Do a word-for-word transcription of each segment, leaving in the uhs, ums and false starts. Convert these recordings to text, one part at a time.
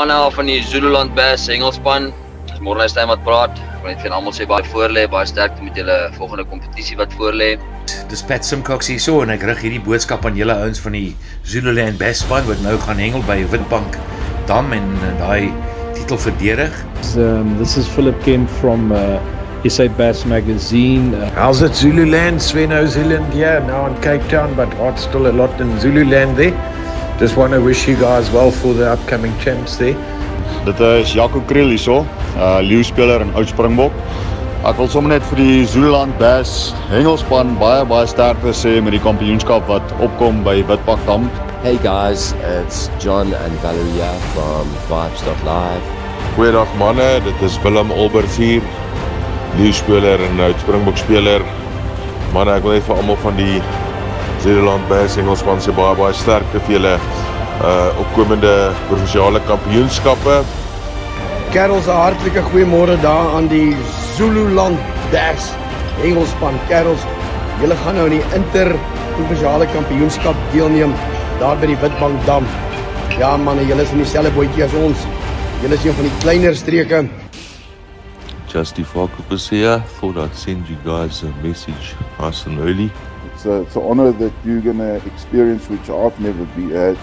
manne van die Zululand Bass Engelspan. Dis Morgenstyn wat praat. Ek wil net vir almal sê baie voorlê, baie sterkte met julle volgende kompetisie wat voorlê. Dis Pat Simcox hier so en ek rig hierdie boodskap aan julle ouens van die Zululand Bass span wat nou gaan hengel by Witbank dam en uh, daai titel verdedig. Um, this is Philip Kemp from uh, S A Bass magazine. Uh, How's it Zululand? Sven New Zealand here, now in Cape Town, but hot still a lot in Zululand there. Just want to wish you guys well for the upcoming champs there. Dit is Jaco Kriel hierso, uh, leeuwspeler en oud Springbok. Ek wil sommer net vir die Zululand Bass hengelspan baie baie sterkte sê met die kampioenskap wat opkom by Witbank dam. Hey guys, it's John and Valeria from Vibes dot live. Goeiedag manne, dit is Willem Albert hier, leeuwspeler en oud Springbok speler. Manne, ek wil net vir almal van die Zululand Bass Engelspan sê baie baie sterkte vir julle uh, opkomende provinsiale kampioenskappe. Kerels, 'n hartlike goeiemôre daar aan die Zululand Bass Engelspan. Kerels, julle gaan nou in die Inter Provincial Championship deelneem daar by die Witbank dam. Ja manne, julle is in dieselfde bootjie as ons. Julle is een van die kleiner streke. Justy Falkopus here. Thought I'd send you guys a message nice and early. It's, a, it's an honor that you're going to experience which I've never been at.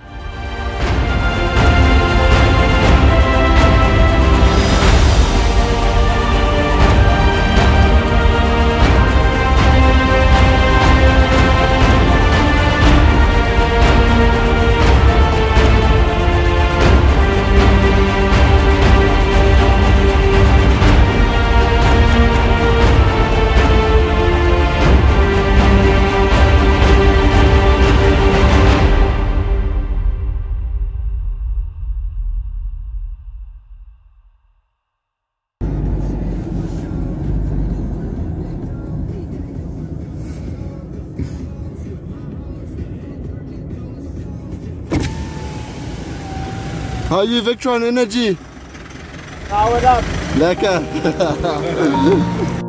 How are you, Victron Energy? Powered up. Lekker.